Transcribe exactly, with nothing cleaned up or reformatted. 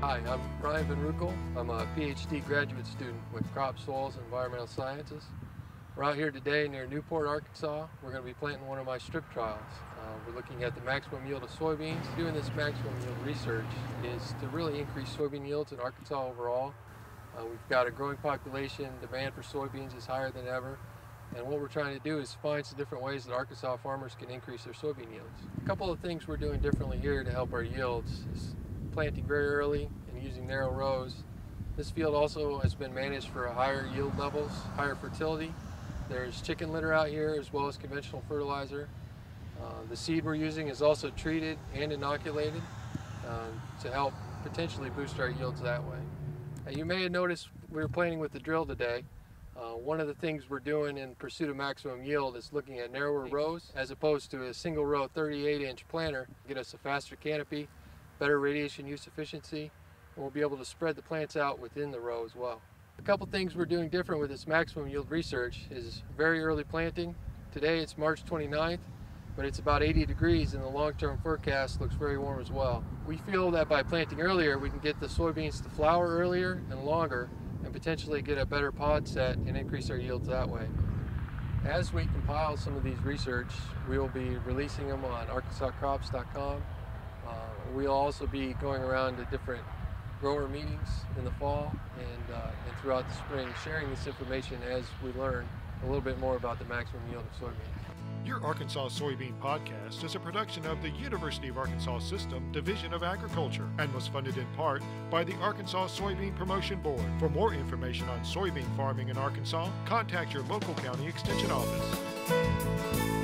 Hi, I'm Roekel. I'm a P H D graduate student with Crop, Soils, and Environmental Sciences. We're out here today near Newport, Arkansas. We're going to be planting one of my strip trials. Uh, we're looking at the maximum yield of soybeans. Doing this maximum yield research is to really increase soybean yields in Arkansas overall. Uh, we've got a growing population, demand for soybeans is higher than ever, and what we're trying to do is find some different ways that Arkansas farmers can increase their soybean yields. A couple of things we're doing differently here to help our yields is planting very early and using narrow rows. This field also has been managed for higher yield levels, higher fertility. There's chicken litter out here as well as conventional fertilizer. Uh, the seed we're using is also treated and inoculated uh, to help potentially boost our yields that way. Uh, you may have noticed we were planting with the drill today. Uh, one of the things we're doing in pursuit of maximum yield is looking at narrower rows as opposed to a single row thirty-eight inch planter. Get us a faster canopy, better radiation use efficiency, and we'll be able to spread the plants out within the row as well. A couple things we're doing different with this maximum yield research is very early planting. Today it's March twenty-ninth, but it's about eighty degrees and the long-term forecast looks very warm as well. We feel that by planting earlier we can get the soybeans to flower earlier and longer and potentially get a better pod set and increase our yields that way. As we compile some of these research, we will be releasing them on arkansas crops dot com. Uh, we'll also be going around to different grower meetings in the fall and, uh, and throughout the spring, sharing this information as we learn a little bit more about the maximum yield of soybeans. Your Arkansas Soybean Podcast is a production of the University of Arkansas System Division of Agriculture and was funded in part by the Arkansas Soybean Promotion Board. For more information on soybean farming in Arkansas, contact your local county extension office.